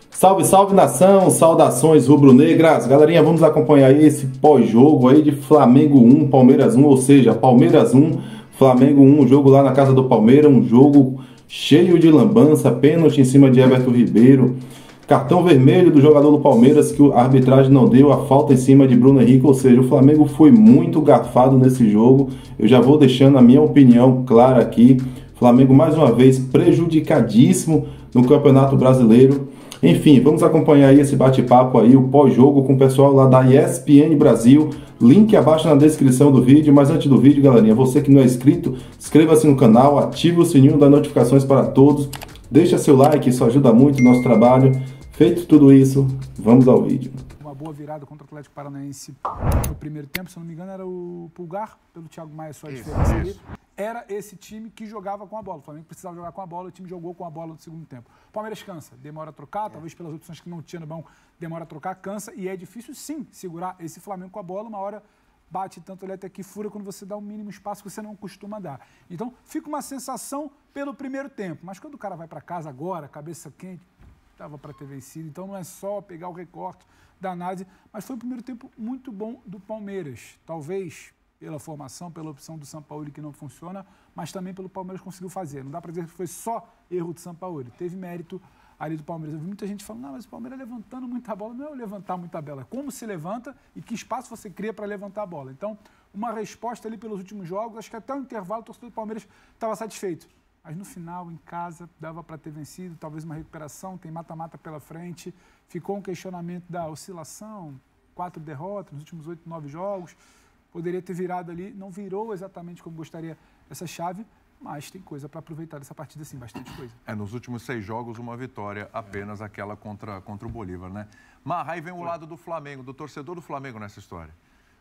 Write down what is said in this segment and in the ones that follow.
Salve, salve nação, saudações rubro-negras. Galerinha, vamos acompanhar aí esse pós-jogo aí de Flamengo 1, Palmeiras 1, ou seja, Palmeiras 1, Flamengo 1, jogo lá na casa do Palmeiras, um jogo cheio de lambança, pênalti em cima de Everton Ribeiro, cartão vermelho do jogador do Palmeiras que a arbitragem não deu, a falta em cima de Bruno Henrique, ou seja, o Flamengo foi muito garfado nesse jogo. Eu já vou deixando a minha opinião clara aqui. Flamengo mais uma vez prejudicadíssimo no Campeonato Brasileiro. Enfim, vamos acompanhar aí esse bate-papo aí, o pós-jogo com o pessoal lá da ESPN Brasil. Link abaixo na descrição do vídeo. Mas antes do vídeo, galerinha, você que não é inscrito, inscreva-se no canal, ative o sininho das notificações para todos. Deixa seu like, isso ajuda muito o nosso trabalho. Feito tudo isso, vamos ao vídeo. Uma boa virada contra o Atlético Paranaense no primeiro tempo, se não me engano era o Pulgar, pelo Thiago Maia, só a diferença ali. Era esse time que jogava com a bola. O Flamengo precisava jogar com a bola, o time jogou com a bola no segundo tempo. O Palmeiras cansa, demora a trocar, talvez pelas opções que não tinha no banco, demora a trocar, cansa, e é difícil sim segurar esse Flamengo com a bola. Uma hora bate tanto ele até que fura quando você dá o mínimo espaço que você não costuma dar. Então fica uma sensação pelo primeiro tempo, mas quando o cara vai para casa agora, cabeça quente, dava para ter vencido. Então não é só pegar o recorte da análise, mas foi um primeiro tempo muito bom do Palmeiras. Talvez pela formação, pela opção do Sampaoli que não funciona, mas também pelo Palmeiras conseguiu fazer. Não dá para dizer que foi só erro do Sampaoli. Teve mérito ali do Palmeiras. Eu vi muita gente falando, não, mas o Palmeiras levantando muita bola. Não é levantar muita bola, é como se levanta e que espaço você cria para levantar a bola. Então, uma resposta ali pelos últimos jogos, acho que até o intervalo o torcedor do Palmeiras estava satisfeito. Mas no final, em casa, dava para ter vencido, talvez uma recuperação, tem mata-mata pela frente. Ficou um questionamento da oscilação, 4 derrotas nos últimos 8, 9 jogos. Poderia ter virado ali, não virou exatamente como gostaria essa chave, mas tem coisa para aproveitar dessa partida, sim, bastante coisa. Nos últimos 6 jogos, uma vitória, apenas aquela contra o Bolívar, né? Mas aí vem o lado do Flamengo, do torcedor do Flamengo nessa história.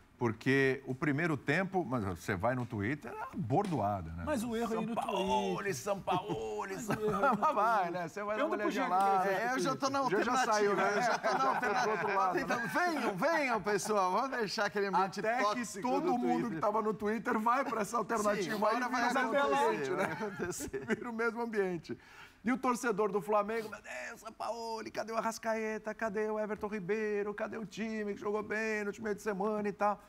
Porque o primeiro tempo, mas você vai no Twitter, é bordoada, né? Mas o erro aí no Twitter. Sampaoli. Vai, né? Você vai dar uma olhadinha lá. Eu já tô na alternativa. Já saiu, né? Eu já tô na alternativa. Então, venham, pessoal. Vamos deixar aquele ambiente até tóxico que todo mundo que estava no Twitter vai para essa alternativa. Sim, agora vai acontecer, vai acontecer. Vira o mesmo ambiente. E o torcedor do Flamengo, meu Deus, Sampaoli, cadê o Arrascaeta, cadê o Everton Ribeiro, cadê o time que jogou bem no último meio de semana e tal.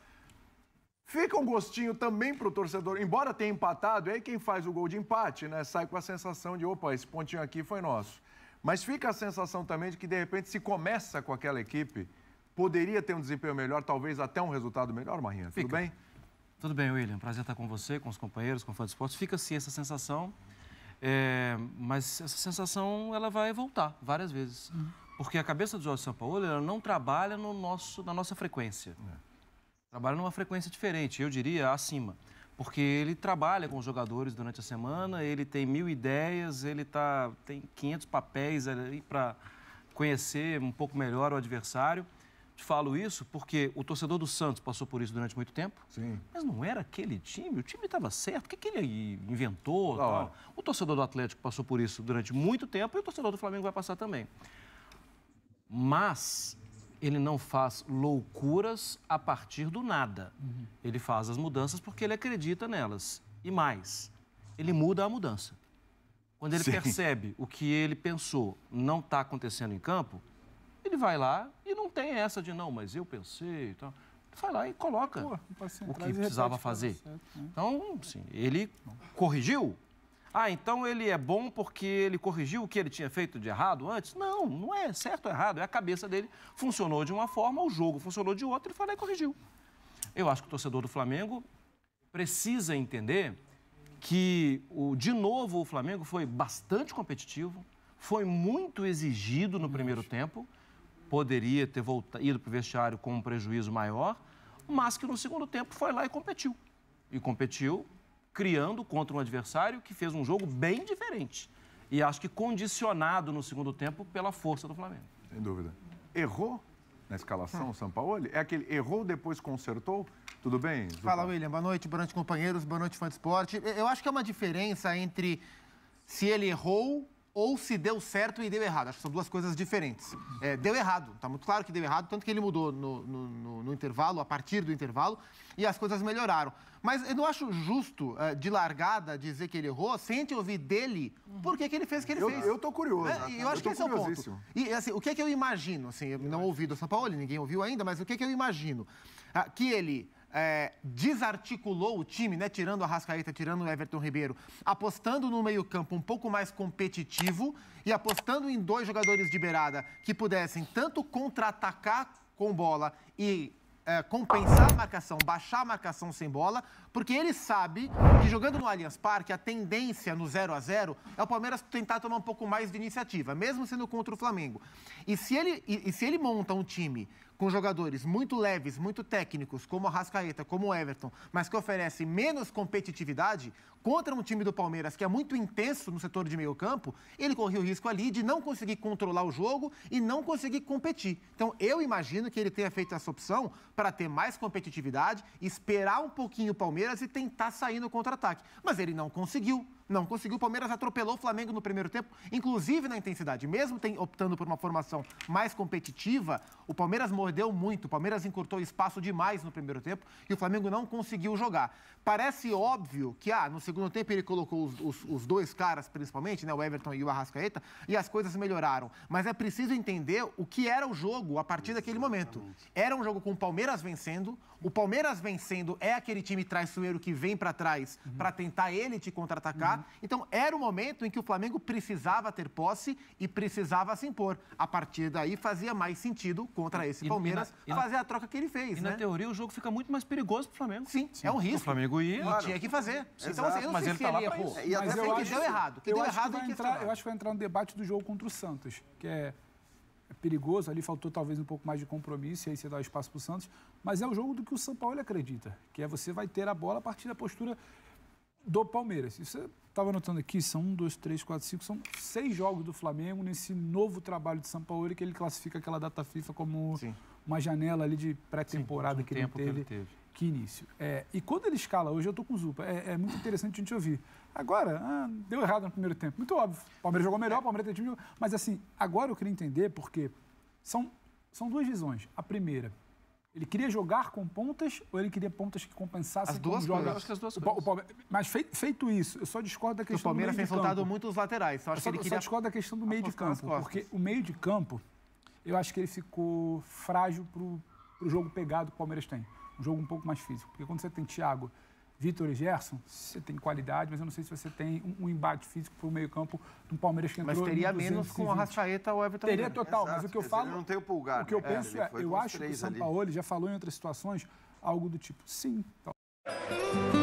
Fica um gostinho também para o torcedor, embora tenha empatado, e aí quem faz o gol de empate, né, sai com a sensação de, opa, esse pontinho aqui foi nosso. Mas fica a sensação também de que, de repente, se começa com aquela equipe, poderia ter um desempenho melhor, talvez até um resultado melhor, Marinha. Tudo bem? Tudo bem, William. Prazer estar com você, com os companheiros, com o Fã de Esportes. Fica sim essa sensação. Mas essa sensação ela vai voltar várias vezes. Porque a cabeça do Jorge Sampaoli ela não trabalha na nossa frequência. Trabalha numa frequência diferente, eu diria acima. Porque ele trabalha com os jogadores durante a semana, ele tem 1000 ideias, ele tem 500 papéis ali para conhecer um pouco melhor o adversário. Falo isso porque o torcedor do Santos passou por isso durante muito tempo. Sim. Mas não era aquele time, o time estava certo. O que ele inventou? Tal. O torcedor do Atlético passou por isso durante muito tempo e o torcedor do Flamengo vai passar também. Mas ele não faz loucuras a partir do nada. Ele faz as mudanças porque ele acredita nelas. E mais, ele muda a mudança. Quando ele percebe o que ele pensou não está acontecendo em campo, ele vai lá e não tem essa de não, mas eu pensei e tal. Ele vai lá e coloca o que precisava fazer. Então, sim, ele corrigiu. Então ele é bom porque ele corrigiu o que ele tinha feito de errado antes? Não, não é certo ou errado. É a cabeça dele. Funcionou de uma forma, o jogo funcionou de outra, ele foi lá e corrigiu. Eu acho que o torcedor do Flamengo precisa entender que, de novo, o Flamengo foi bastante competitivo, foi muito exigido no primeiro tempo, poderia ter ido para o vestiário com um prejuízo maior, mas que no segundo tempo foi lá e competiu. E competiu criando contra um adversário que fez um jogo bem diferente. E acho que condicionado no segundo tempo pela força do Flamengo. Sem dúvida. Errou na escalação o Sampaoli? É aquele errou, depois consertou? Tudo bem? Fala, William. Boa noite, companheiros. Boa noite, Fã de Esporte. Eu acho que é uma diferença entre se ele errou ou se deu certo e deu errado. Acho que são duas coisas diferentes. Deu errado, tá muito claro que deu errado, tanto que ele mudou no intervalo, a partir do intervalo, e as coisas melhoraram. Mas eu não acho justo, de largada, dizer que ele errou, sem a gente ouvir dele por que ele fez o que ele fez. Eu tô curioso. Eu acho que esse é o ponto. E assim, o que é que eu imagino? Assim, eu não ouvi do São Paulo, ninguém ouviu ainda, mas o que é que eu imagino? Que ele desarticulou o time, né? Tirando a Arrascaeta, tirando o Everton Ribeiro, apostando no meio-campo um pouco mais competitivo e apostando em 2 jogadores de beirada que pudessem tanto contra-atacar com bola e compensar a marcação, baixar a marcação sem bola, porque ele sabe que jogando no Allianz Parque, a tendência no 0-0 é o Palmeiras tentar tomar um pouco mais de iniciativa, mesmo sendo contra o Flamengo. E se ele monta um time com jogadores muito leves, muito técnicos, como a Arrascaeta, como o Everton, mas que oferecem menos competitividade, contra um time do Palmeiras que é muito intenso no setor de meio campo, ele corria o risco ali de não conseguir controlar o jogo e não conseguir competir. Então, eu imagino que ele tenha feito essa opção para ter mais competitividade, esperar um pouquinho o Palmeiras e tentar sair no contra-ataque. Mas ele não conseguiu. Não conseguiu, o Palmeiras atropelou o Flamengo no primeiro tempo, inclusive na intensidade. Mesmo optando por uma formação mais competitiva, o Palmeiras mordeu muito, o Palmeiras encurtou espaço demais no primeiro tempo e o Flamengo não conseguiu jogar. Parece óbvio que, no segundo tempo ele colocou os 2 caras, principalmente, né, o Everton e o Arrascaeta, e as coisas melhoraram. Mas é preciso entender o que era o jogo a partir daquele momento. Era um jogo com o Palmeiras vencendo, o Palmeiras vencendo é aquele time traiçoeiro que vem para trás para tentar ele te contra-atacar. Então, era o momento em que o Flamengo precisava ter posse e precisava se impor. A partir daí, fazia mais sentido contra esse Palmeiras fazer a troca que ele fez, E né? na teoria, o jogo fica muito mais perigoso pro Flamengo. Sim, é um risco. O Flamengo ia... E tinha que fazer. Então, assim, eu não Mas sei ele se tá ele lá pra errou. isso. E até Mas eu que acho deu errado. eu acho que vai entrar no debate do jogo contra o Santos, que é perigoso, ali faltou talvez um pouco mais de compromisso, e aí você dá espaço para o Santos, mas é o jogo do que o São Paulo acredita, que é você vai ter a bola a partir da postura do Palmeiras. Isso eu estava anotando aqui, são 1, 2, 3, 4, 5, são 6 jogos do Flamengo nesse novo trabalho de São Paulo, que ele classifica aquela data FIFA como uma janela ali de pré-temporada que ele teve. Que início. E quando ele escala, hoje eu tô com o Zupa, é muito interessante a gente ouvir. Agora, deu errado no primeiro tempo. Muito óbvio. O Palmeiras jogou melhor, o Palmeiras tem time. Mas assim, agora eu queria entender porque são 2 visões. A primeira, ele queria jogar com pontas ou ele queria pontas que compensassem As duas como coisas. joga? Eu acho que as duas coisas. Mas feito isso, eu só discordo da questão O Palmeiras do meio tem de campo. soltado muito os laterais. Só discordo da questão do meio de campo. costas. Porque o meio de campo, eu acho que ele ficou frágil pro jogo pegado que o Palmeiras tem. Um jogo um pouco mais físico. Porque quando você tem Thiago, Vitor e Gerson, você tem qualidade, mas eu não sei se você tem um embate físico para o meio-campo do Palmeiras que entrou. Mas teria menos com a Arrascaeta ou Everton. Teria total, mas o que eu falo. Ele não tem o Pulgar. O que eu penso eu acho que o São Paulo já falou em outras situações algo do tipo, sim.